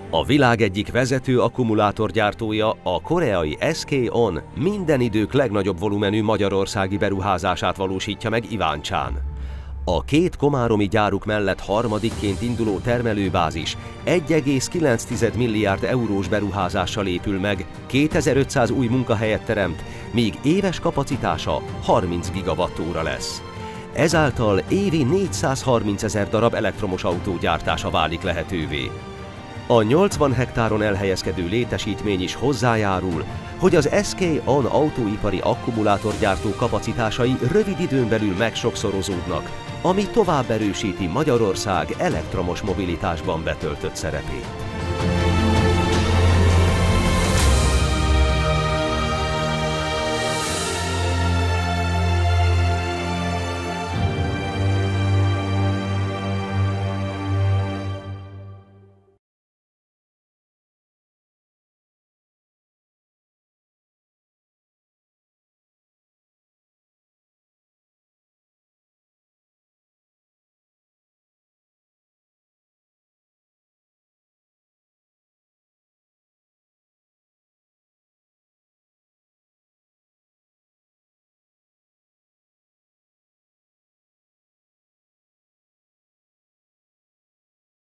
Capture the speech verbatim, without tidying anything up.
A világ egyik vezető akkumulátorgyártója, a koreai es ká on minden idők legnagyobb volumenű magyarországi beruházását valósítja meg Iváncsán. A két komáromi gyáruk mellett harmadikként induló termelőbázis egy egész kilenc milliárd eurós beruházással épül meg, kétezer-ötszáz új munkahelyet teremt, míg éves kapacitása harminc gigawattóra lesz. Ezáltal évi négyszázharmincezer darab elektromos autó gyártása válik lehetővé. A nyolcvan hektáron elhelyezkedő létesítmény is hozzájárul, hogy az es ká on autóipari akkumulátorgyártó kapacitásai rövid időn belül megsokszorozódnak, ami tovább erősíti Magyarország elektromos mobilitásban betöltött szerepét.